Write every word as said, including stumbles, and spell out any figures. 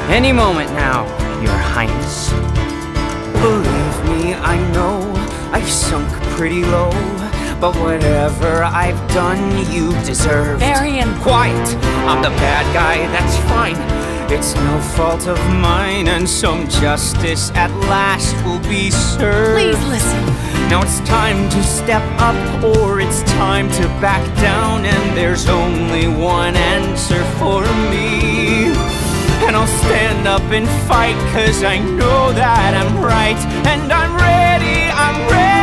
Any moment now, Your Highness. Believe me, I know I've sunk pretty low, but whatever I've done, you deserve. Varian! Quiet! I'm the bad guy, that's fine. It's no fault of mine, and some justice at last will be served. Please listen. Now it's time to step up, or it's time to back down, and there's only one answer for me. And I'll stand up and fight, cause I know that I'm right, and I'm ready, I'm ready.